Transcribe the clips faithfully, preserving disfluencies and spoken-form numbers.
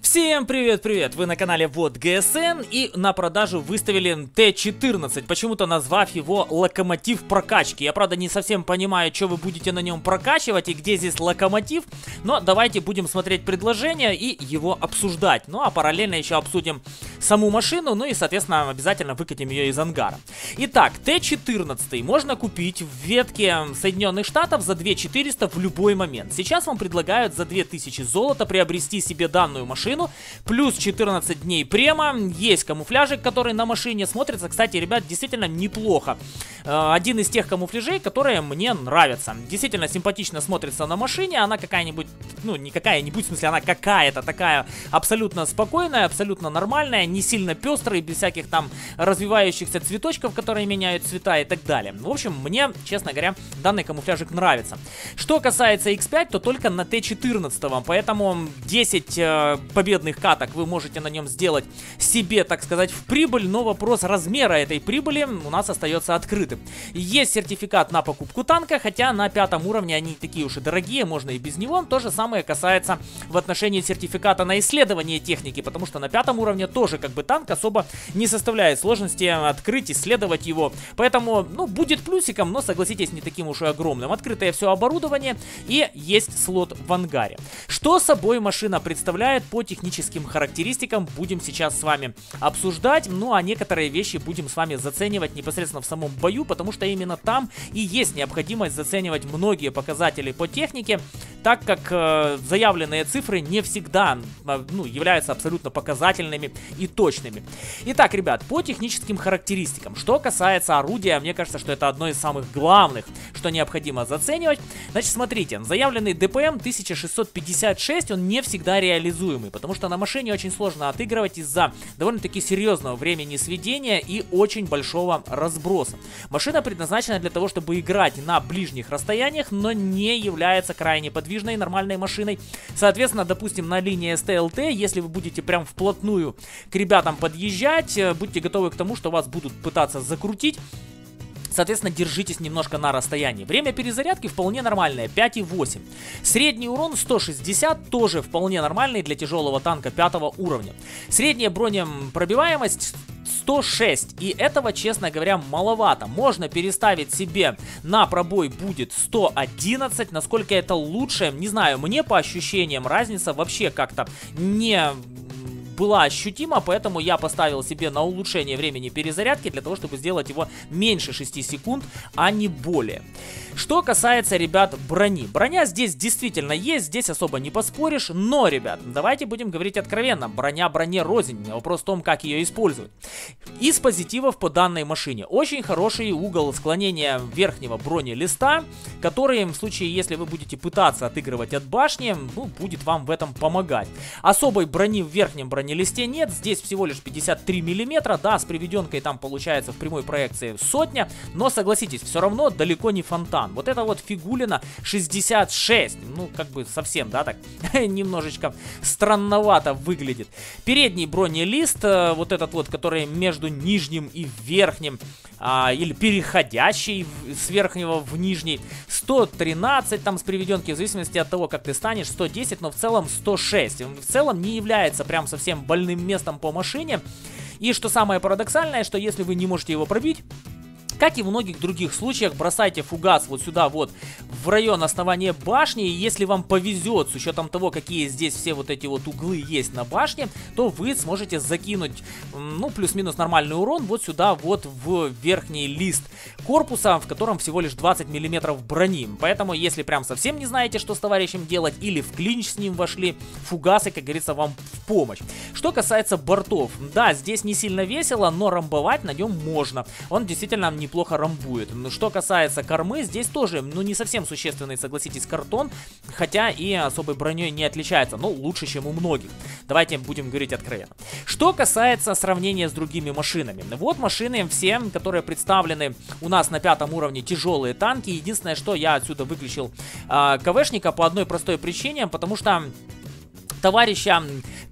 Всем привет-привет! Вы на канале Вот ГСН, и на продажу выставили Т четырнадцать, почему-то назвав его локомотив прокачки. Я, правда, не совсем понимаю, что вы будете на нем прокачивать и где здесь локомотив, но давайте будем смотреть предложение и его обсуждать. Ну а параллельно еще обсудим саму машину, ну и, соответственно, обязательно выкатим ее из ангара. Итак, Т четырнадцать можно купить в ветке Соединенных Штатов за две тысячи четыреста в любой момент. Сейчас вам предлагают за две тысячи золота приобрести себе данную машину. Плюс четырнадцать дней према. Есть камуфляжик, который на машине смотрится, кстати, ребят, действительно неплохо. Один из тех камуфляжей, которые мне нравятся. Действительно симпатично смотрится на машине. Она какая-нибудь, ну не какая-нибудь, в смысле она какая-то такая абсолютно спокойная, абсолютно нормальная, не сильно пестрая, без всяких там развивающихся цветочков, которые меняют цвета и так далее. В общем, мне, честно говоря, данный камуфляжик нравится. Что касается икс пять, то только на Т четырнадцать, поэтому десять э, победных каток вы можете на нем сделать себе, так сказать, в прибыль, но вопрос размера этой прибыли у нас остается открытым. Есть сертификат на покупку танка, хотя на пятом уровне они такие уж и дорогие, можно и без него. То же самое касается в отношении сертификата на исследование техники, потому что на пятом уровне тоже как бы танк особо не составляет сложности открыть, исследовать его. Поэтому, ну, будет плюсиком, но, согласитесь, не таким уж и огромным. Открытое все оборудование и есть слот в ангаре. Что собой машина представляет по техническим характеристикам, будем сейчас с вами обсуждать. Ну а некоторые вещи будем с вами заценивать непосредственно в самом бою, потому что именно там и есть необходимость заценивать многие показатели по технике, так как э, заявленные цифры не всегда э, ну, являются абсолютно показательными и точными. Итак, ребят, по техническим характеристикам, что касается орудия, мне кажется, что это одно из самых главных, что необходимо заценивать. Значит, смотрите, заявленный ДПМ тысяча шестьсот пятьдесят шесть, он не всегда реализуемый, потому что на машине очень сложно отыгрывать из-за довольно-таки серьезного времени сведения и очень большого разброса. Машина предназначена для того, чтобы играть на ближних расстояниях, но не является крайне подвижной нормальной машиной. Соответственно, допустим, на линии эс тэ эл тэ, если вы будете прям вплотную к ребятам подъезжать, будьте готовы к тому, что вас будут пытаться закрутить. Соответственно, держитесь немножко на расстоянии. Время перезарядки вполне нормальное, пять и восемь. Средний урон сто шестьдесят, тоже вполне нормальный для тяжелого танка пятого уровня. Средняя бронепробиваемость сто шесть, и этого, честно говоря, маловато. Можно переставить себе на пробой будет сто одиннадцать, насколько это лучше, не знаю, мне по ощущениям разница вообще как-то не была ощутима, поэтому я поставил себе на улучшение времени перезарядки для того, чтобы сделать его меньше шести секунд, а не более. Что касается, ребят, брони. Броня здесь действительно есть, здесь особо не поспоришь, но, ребят, давайте будем говорить откровенно. Броня броне рознь, вопрос в том, как ее использовать. Из позитивов по данной машине. Очень хороший угол склонения верхнего бронелиста, который, в случае, если вы будете пытаться отыгрывать от башни, ну, будет вам в этом помогать. Особой брони в верхнем бронелисте нет, здесь всего лишь пятьдесят три миллиметра, да, с приведенкой там получается в прямой проекции сотня, но, согласитесь, все равно далеко не фонтан. Вот это вот фигулина шестьдесят шесть, ну как бы совсем, да, так немножечко странновато выглядит. Передний бронелист, вот этот вот, который между нижним и верхним, а, или переходящий с верхнего в нижний, сто тринадцать там с приведенки, в зависимости от того, как ты станешь, сто десять, но в целом сто шесть. В целом не является прям совсем больным местом по машине. И что самое парадоксальное, что если вы не можете его пробить, как и в многих других случаях, бросайте фугас вот сюда вот в район основания башни, и если вам повезет, с учетом того, какие здесь все вот эти вот углы есть на башне, то вы сможете закинуть, ну, плюс-минус нормальный урон вот сюда вот в верхний лист корпуса, в котором всего лишь двадцать миллиметров брони. Поэтому, если прям совсем не знаете, что с товарищем делать, или в клинч с ним вошли, фугасы, как говорится, вам в помощь. Что касается бортов, да, здесь не сильно весело, но рамбовать на нем можно. Он действительно не неплохо рамбует. Что касается кормы, здесь тоже, ну, не совсем существенный, согласитесь, картон, хотя и особой броней не отличается, но лучше, чем у многих. Давайте будем говорить откровенно. Что касается сравнения с другими машинами. Вот машины все, которые представлены у нас на пятом уровне, тяжелые танки. Единственное, что я отсюда выключил э, КВшника по одной простой причине, потому что товарища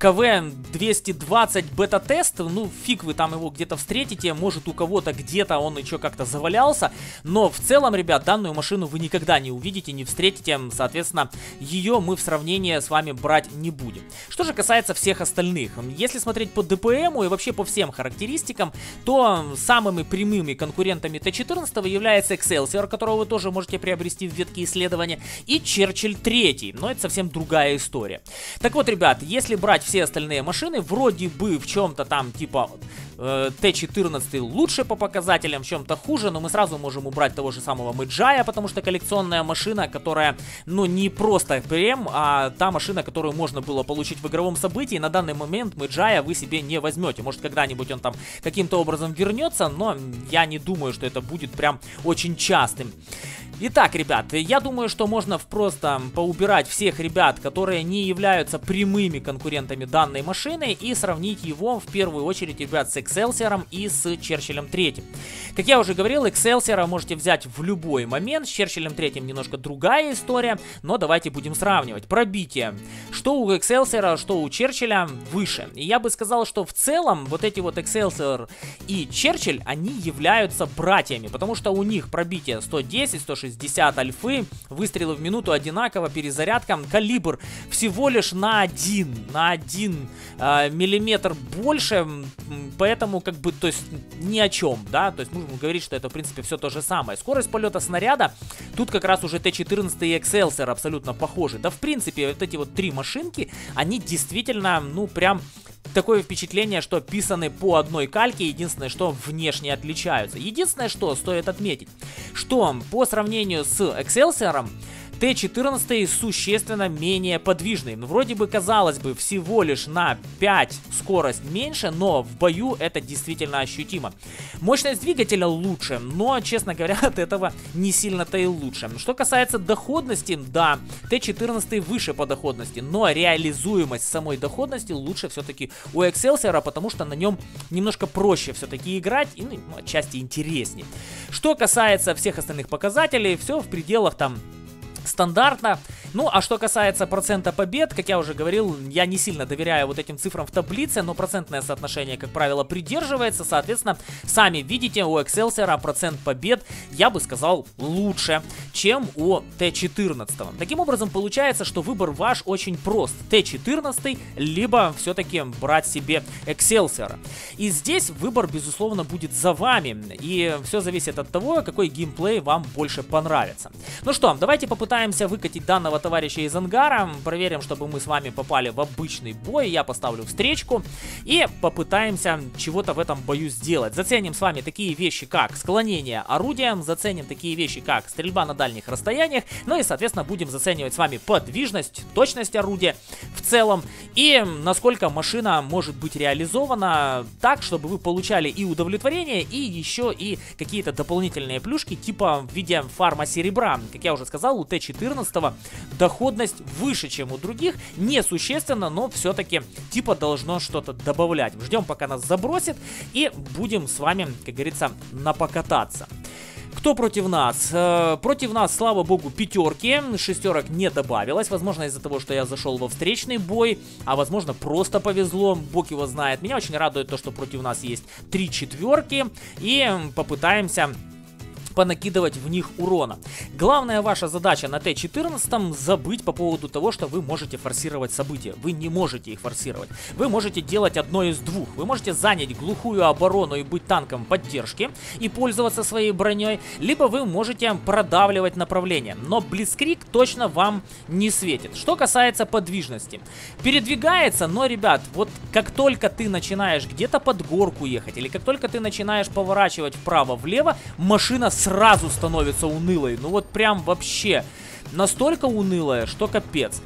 КВ двести двадцать бета-тест, ну фиг вы там его где-то встретите, может у кого-то где-то он еще как-то завалялся, но в целом, ребят, данную машину вы никогда не увидите, не встретите, соответственно, ее мы в сравнении с вами брать не будем. Что же касается всех остальных, если смотреть по ДПМу и вообще по всем характеристикам, то самыми прямыми конкурентами Т четырнадцать является Excelsior, которого вы тоже можете приобрести в ветке исследования, и Черчилль три, но это совсем другая история. Так вот, ребят, если брать все остальные машины, вроде бы в чем-то там типа э, Т четырнадцать лучше по показателям, в чем-то хуже, но мы сразу можем убрать того же самого Мэджая, потому что коллекционная машина, которая, ну, не просто прем, а та машина, которую можно было получить в игровом событии, на данный момент Мэджая вы себе не возьмете. Может, когда-нибудь он там каким-то образом вернется, но я не думаю, что это будет прям очень частым. Итак, ребят, я думаю, что можно просто поубирать всех ребят, которые не являются прямыми конкурентами данной машины, и сравнить его в первую очередь, ребят, с Excelsior и с Черчиллем три. Как я уже говорил, Excelsior можете взять в любой момент, с Черчиллем три немножко другая история, но давайте будем сравнивать. Пробитие. Что у Excelsior, что у Черчилля выше. И я бы сказал, что в целом вот эти вот Excelsior и Черчилль, они являются братьями, потому что у них пробитие сто десять, сто шестьдесят альфы, выстрелы в минуту одинаково, перезарядка, калибр всего лишь на один, на один э, миллиметр больше, поэтому как бы, то есть ни о чем, да, то есть можем говорить, что это в принципе все то же самое. Скорость полета снаряда, тут как раз уже Т четырнадцать и Excelsior абсолютно похожи, да в принципе вот эти вот три машинки, они действительно, ну прям... Такое впечатление, что писаны по одной кальке, единственное, что внешне отличаются. Единственное, что стоит отметить, что по сравнению с Excelsior, Т четырнадцать существенно менее подвижный. Вроде бы, казалось бы, всего лишь на пять скорость меньше, но в бою это действительно ощутимо. Мощность двигателя лучше, но, честно говоря, от этого не сильно-то и лучше. Что касается доходности, да, Т четырнадцать выше по доходности, но реализуемость самой доходности лучше все-таки у Excelsior, потому что на нем немножко проще все-таки играть и, ну, отчасти интереснее. Что касается всех остальных показателей, все в пределах там... стандартно. Ну, а что касается процента побед, как я уже говорил, я не сильно доверяю вот этим цифрам в таблице, но процентное соотношение, как правило, придерживается. Соответственно, сами видите, у Excelsior процент побед, я бы сказал, лучше, чем у Т четырнадцать. Таким образом, получается, что выбор ваш очень прост. Т четырнадцать, либо все-таки брать себе Excelsior. И здесь выбор, безусловно, будет за вами. И все зависит от того, какой геймплей вам больше понравится. Ну что, давайте попытаемся выкатить данного товарища из ангара, проверим, чтобы мы с вами попали в обычный бой, я поставлю встречку и попытаемся чего-то в этом бою сделать. Заценим с вами такие вещи, как склонение орудия, заценим такие вещи, как стрельба на дальних расстояниях, ну и, соответственно, будем заценивать с вами подвижность, точность орудия в целом и насколько машина может быть реализована так, чтобы вы получали и удовлетворение, и еще и какие-то дополнительные плюшки, типа в виде фарма серебра. Как я уже сказал, у Т четырнадцать доходность выше, чем у других, несущественно, но все-таки типа должно что-то добавлять. Ждем, пока нас забросит, и будем с вами, как говорится, напокататься. Кто против нас? Э, против нас, слава богу, пятерки, шестерок не добавилось, возможно из-за того, что я зашел во встречный бой, а возможно просто повезло, бог его знает. Меня очень радует то, что против нас есть три четверки, и попытаемся... понакидывать в них урона. Главная ваша задача на Т четырнадцать забыть по поводу того, что вы можете форсировать события. Вы не можете их форсировать. Вы можете делать одно из двух. Вы можете занять глухую оборону и быть танком поддержки и пользоваться своей броней, либо вы можете продавливать направление. Но Блицкриг точно вам не светит. Что касается подвижности. Передвигается, но, ребят, вот как только ты начинаешь где-то под горку ехать, или как только ты начинаешь поворачивать вправо-влево, машина сразу становится унылой. Ну вот прям вообще настолько унылая, что капец.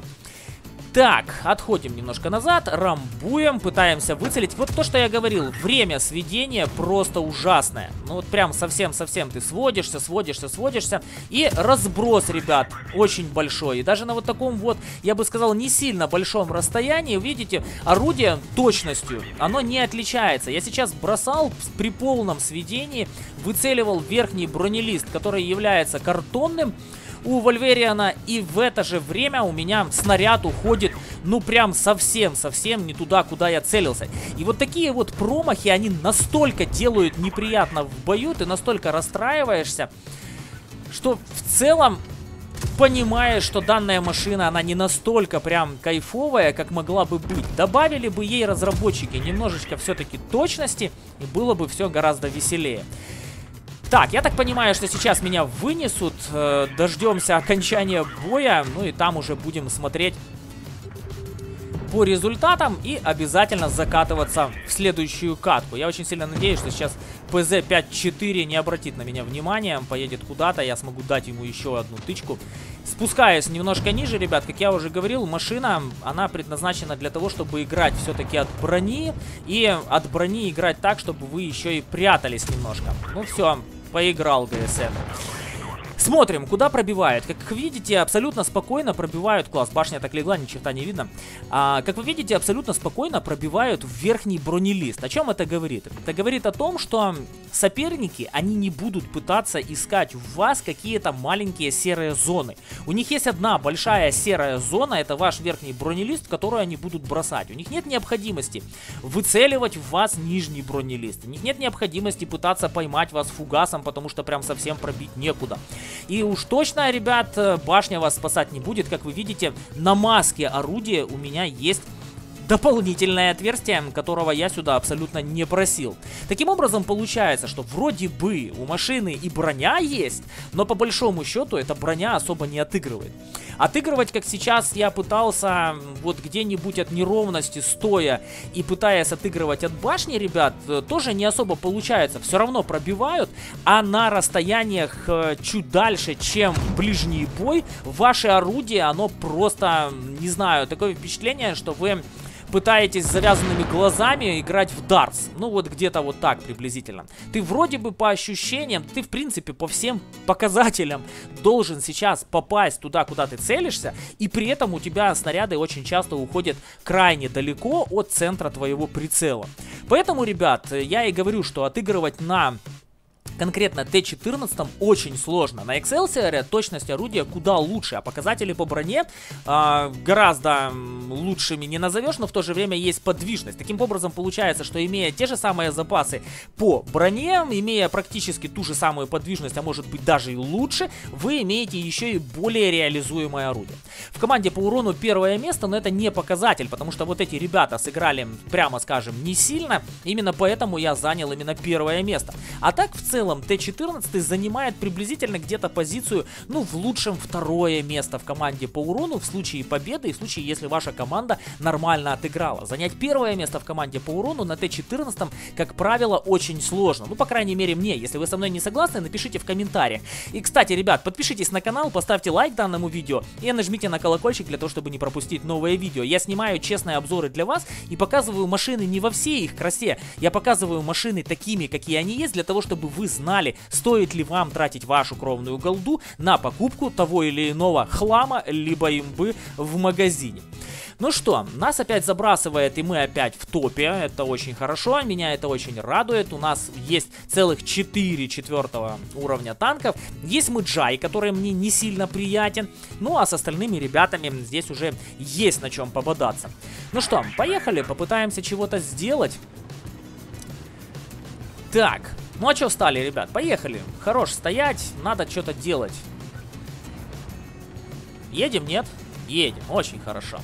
Так, отходим немножко назад, рамбуем, пытаемся выцелить. Вот то, что я говорил, время сведения просто ужасное. Ну вот прям совсем-совсем ты сводишься, сводишься, сводишься. И разброс, ребят, очень большой. И даже на вот таком вот, я бы сказал, не сильно большом расстоянии, видите, орудие точностью, оно не отличается. Я сейчас бросал при полном сведении, выцеливал верхний бронелист, который является картонным. у Вольвериана, и в это же время у меня снаряд уходит, ну прям совсем-совсем не туда, куда я целился. И вот такие вот промахи, они настолько делают неприятно в бою, ты настолько расстраиваешься, что в целом понимаешь, что данная машина, она не настолько прям кайфовая, как могла бы быть. Добавили бы ей разработчики немножечко все-таки точности, и было бы все гораздо веселее. Так, я так понимаю, что сейчас меня вынесут, э, дождемся окончания боя, ну и там уже будем смотреть по результатам и обязательно закатываться в следующую катку. Я очень сильно надеюсь, что сейчас пэ зэ пять четыре не обратит на меня внимания, поедет куда-то, я смогу дать ему еще одну тычку. Спускаясь немножко ниже, ребят, как я уже говорил, машина, она предназначена для того, чтобы играть все-таки от брони, и от брони играть так, чтобы вы еще и прятались немножко. Ну все, поиграл джи эс эн. Смотрим, куда пробивает. Как видите, абсолютно спокойно пробивают. Класс, башня так легла, ни черта не видно. А, как вы видите, абсолютно спокойно пробивают в верхний бронелист. О чем это говорит? Это говорит о том, что соперники, они не будут пытаться искать в вас какие-то маленькие серые зоны. У них есть одна большая серая зона, это ваш верхний бронелист, в который они будут бросать. У них нет необходимости выцеливать в вас нижний бронелист. У них нет необходимости пытаться поймать вас фугасом, потому что прям совсем пробить некуда. И уж точно, ребят, башня вас спасать не будет. Как вы видите, на маске орудия у меня есть дополнительное отверстие, которого я сюда абсолютно не просил. Таким образом, получается, что вроде бы у машины и броня есть, но по большому счету эта броня особо не отыгрывает. Отыгрывать, как сейчас я пытался, вот где-нибудь от неровности стоя и пытаясь отыгрывать от башни, ребят, тоже не особо получается. Все равно пробивают, а на расстояниях чуть дальше, чем ближний бой, ваше орудие, оно просто, не знаю, такое впечатление, что вы пытаетесь с завязанными глазами играть в дартс. Ну вот где-то вот так приблизительно. Ты вроде бы по ощущениям, ты в принципе по всем показателям должен сейчас попасть туда, куда ты целишься. И при этом у тебя снаряды очень часто уходят крайне далеко от центра твоего прицела. Поэтому, ребят, я и говорю, что отыгрывать на конкретно тэ четырнадцать очень сложно. На Excelsior точность орудия куда лучше, а показатели по броне э, гораздо лучшими не назовешь, но в то же время есть подвижность. Таким образом получается, что имея те же самые запасы по броне, имея практически ту же самую подвижность, а может быть даже и лучше, вы имеете еще и более реализуемое орудие. В команде по урону первое место, но это не показатель, потому что вот эти ребята сыграли, прямо скажем, не сильно, именно поэтому я занял именно первое место. А так в целом В целом тэ четырнадцать занимает приблизительно где-то позицию, ну, в лучшем второе место в команде по урону в случае победы и в случае, если ваша команда нормально отыграла. Занять первое место в команде по урону на тэ четырнадцать, как правило, очень сложно. Ну, по крайней мере, мне. Если вы со мной не согласны, напишите в комментариях. И, кстати, ребят, подпишитесь на канал, поставьте лайк данному видео и нажмите на колокольчик для того, чтобы не пропустить новые видео. Я снимаю честные обзоры для вас и показываю машины не во всей их красе. Я показываю машины такими, какие они есть, для того, чтобы вы знали, стоит ли вам тратить вашу кровную голду на покупку того или иного хлама, либо имбы в магазине. Ну что, нас опять забрасывает, и мы опять в топе. Это очень хорошо, меня это очень радует. У нас есть целых четыре четвертого уровня танков. Есть Мэджай, который мне не сильно приятен. Ну а с остальными ребятами здесь уже есть на чем пободаться. Ну что, поехали, попытаемся чего-то сделать. Так, ну а что встали, ребят? Поехали. Хорош стоять, надо что-то делать. Едем, нет? Едем, очень хорошо.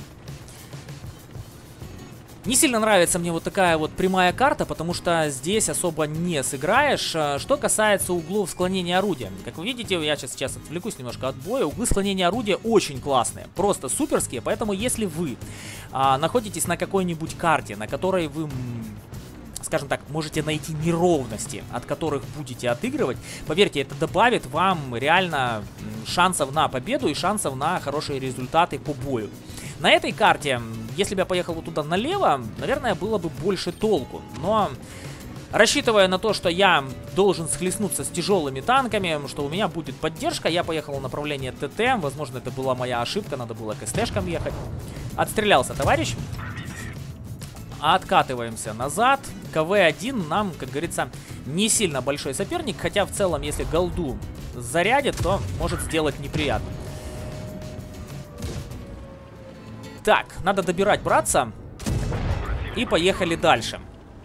Не сильно нравится мне вот такая вот прямая карта, потому что здесь особо не сыграешь. Что касается углов склонения орудия. Как вы видите, я сейчас, сейчас отвлекусь немножко от боя. Углы склонения орудия очень классные, просто суперские. Поэтому если вы а, находитесь на какой-нибудь карте, на которой вы, скажем так, можете найти неровности, от которых будете отыгрывать, поверьте, это добавит вам реально шансов на победу и шансов на хорошие результаты по бою. На этой карте, если бы я поехал вот туда налево, наверное, было бы больше толку. Но рассчитывая на то, что я должен схлестнуться с тяжелыми танками, что у меня будет поддержка, я поехал в направлении ТТ. Возможно, это была моя ошибка, надо было к СТшкам ехать. Отстрелялся товарищ. Откатываемся назад. ка вэ один нам, как говорится, не сильно большой соперник. Хотя в целом, если голду зарядит, то может сделать неприятно. Так, надо добирать братца. И поехали дальше.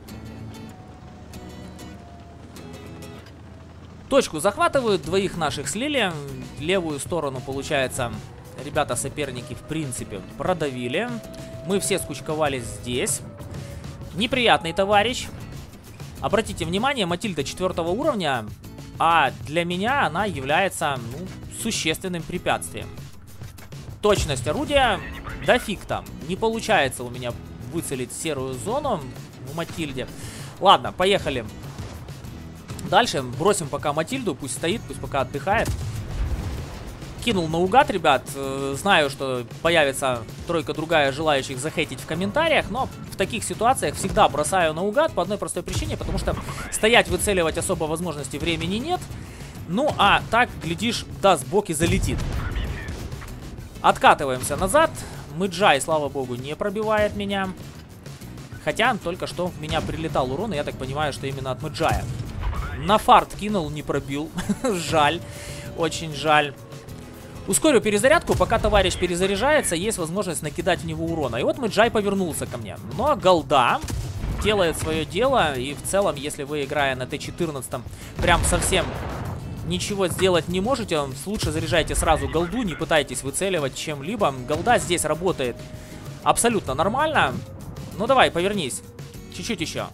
Точку захватывают, двоих наших слили. Левую сторону, получается, ребята-соперники, в принципе, продавили. Мы все скучковались здесь. Неприятный товарищ. Обратите внимание, Матильда четвертого уровня, а для меня она является, ну, существенным препятствием. Точность орудия, да фиг там. Не получается у меня выцелить серую зону в Матильде. Ладно, поехали. Дальше бросим пока Матильду, пусть стоит, пусть пока отдыхает. Кинул наугад, ребят. Знаю, что появится тройка другая желающих захейтить в комментариях, но в таких ситуациях всегда бросаю наугад по одной простой причине, потому что стоять, выцеливать особо возможности времени нет. Ну, а так, глядишь, даст бог и залетит. Откатываемся назад. Мэджай, слава богу, не пробивает меня. Хотя только что в меня прилетал урон, и я так понимаю, что именно от Мэджая. На фарт кинул, не пробил. Жаль. Очень жаль. Ускорю перезарядку, пока товарищ перезаряжается, есть возможность накидать в него урона. И вот Мэджай повернулся ко мне. Но голда делает свое дело. И в целом, если вы, играя на Т четырнадцать, прям совсем ничего сделать не можете, лучше заряжайте сразу голду, не пытайтесь выцеливать чем-либо. Голда здесь работает абсолютно нормально. Ну давай, повернись. Чуть-чуть еще.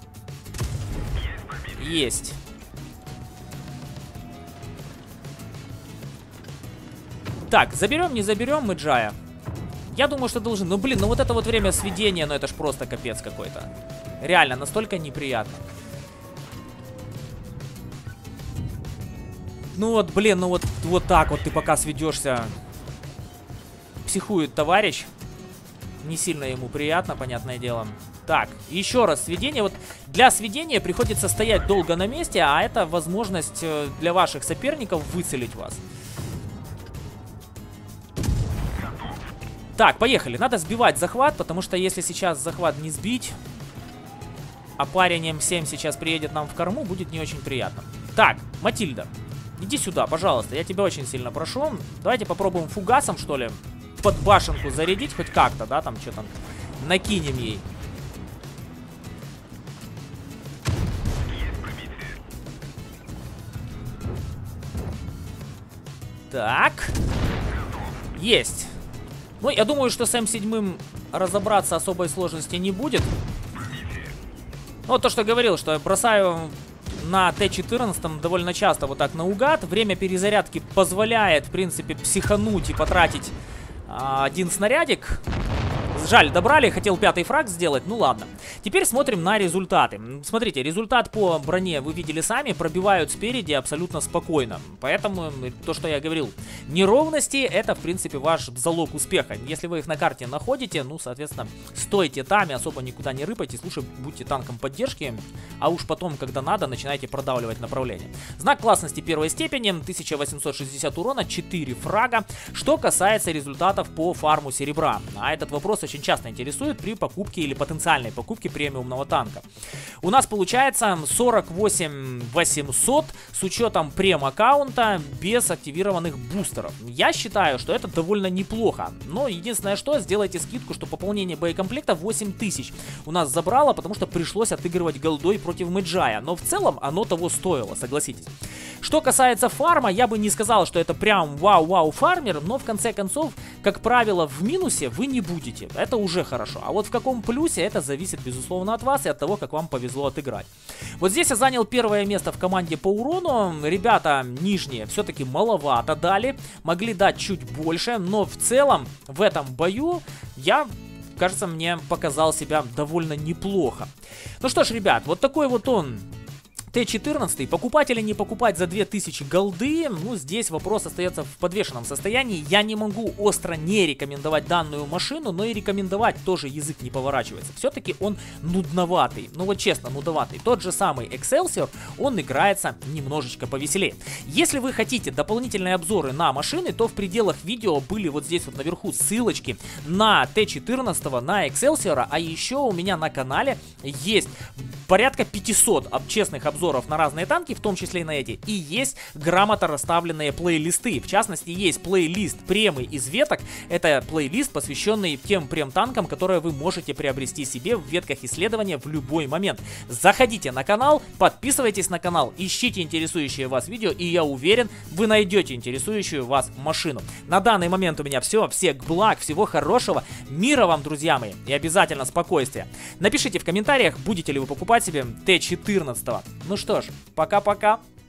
Есть. Так, заберем, не заберем Мэджая? Я думаю, что должны. Ну, блин, ну вот это вот время сведения, ну это ж просто капец какой-то. Реально, настолько неприятно. Ну вот, блин, ну вот, вот так вот ты пока сведешься. Психует товарищ. Не сильно ему приятно, понятное дело. Так, еще раз сведение. Вот для сведения приходится стоять долго на месте, а это возможность для ваших соперников выцелить вас. Так, поехали. Надо сбивать захват, потому что если сейчас захват не сбить, а парень М семь сейчас приедет нам в корму, будет не очень приятно. Так, Матильда, иди сюда, пожалуйста. Я тебя очень сильно прошу. Давайте попробуем фугасом, что ли, под башенку зарядить хоть как-то, да, там что-то накинем ей. Так. Есть. Ну, я думаю, что с М семь разобраться особой сложности не будет. Ну, то, что говорил, что я бросаю на Т четырнадцать довольно часто вот так наугад. Время перезарядки позволяет, в принципе, психануть и потратить а, один снарядик. Жаль, добрали, хотел пятый фраг сделать, ну ладно. Теперь смотрим на результаты. Смотрите, результат по броне вы видели сами, пробивают спереди абсолютно спокойно. Поэтому то, что я говорил, неровности, это в принципе ваш залог успеха. Если вы их на карте находите, ну, соответственно, стойте там и особо никуда не рыпайтесь, лучше будьте танком поддержки, а уж потом, когда надо, начинайте продавливать направление. Знак классности первой степени, тысяча восемьсот шестьдесят урона, четыре фрага. Что касается результатов по фарму серебра, а этот вопрос очень часто интересует при покупке или потенциальной покупке премиумного танка. У нас получается сорок восемь тысяч восемьсот с учетом прем-аккаунта без активированных бустеров. Я считаю, что это довольно неплохо. Но единственное, что, сделайте скидку, что пополнение боекомплекта восемь тысяч у нас забрало, потому что пришлось отыгрывать голдой против Мэджая. Но в целом оно того стоило, согласитесь. Что касается фарма, я бы не сказал, что это прям вау-вау фармер, но в конце концов, как правило, в минусе вы не будете. Это уже хорошо. А вот в каком плюсе, это зависит, безусловно, от вас и от того, как вам повезло отыграть. Вот здесь я занял первое место в команде по урону. Ребята нижние все-таки маловато дали. Могли дать чуть больше, но в целом в этом бою я, кажется, мне показал себя довольно неплохо. Ну что ж, ребят, вот такой вот он... Т четырнадцать. Покупать или не покупать за две тысячи голды, ну, здесь вопрос остается в подвешенном состоянии. Я не могу остро не рекомендовать данную машину, но и рекомендовать тоже язык не поворачивается. Все-таки он нудноватый. Ну вот честно, нудноватый. Тот же самый Excelsior, он играется немножечко повеселее. Если вы хотите дополнительные обзоры на машины, то в пределах видео были вот здесь вот наверху ссылочки на Т четырнадцать, на Excelsior, а еще у меня на канале есть порядка пятисот честных обзоров обзоров на разные танки, в том числе и на эти, и есть грамотно расставленные плейлисты. В частности, есть плейлист премы из веток. Это плейлист, посвященный тем прем-танкам, которые вы можете приобрести себе в ветках исследования в любой момент. Заходите на канал, подписывайтесь на канал, ищите интересующие вас видео, и я уверен, вы найдете интересующую вас машину. На данный момент у меня все. Всех благ, всего хорошего, мира вам, друзья мои, и обязательно спокойствия. Напишите в комментариях, будете ли вы покупать себе Т четырнадцать. Ну что ж, пока-пока.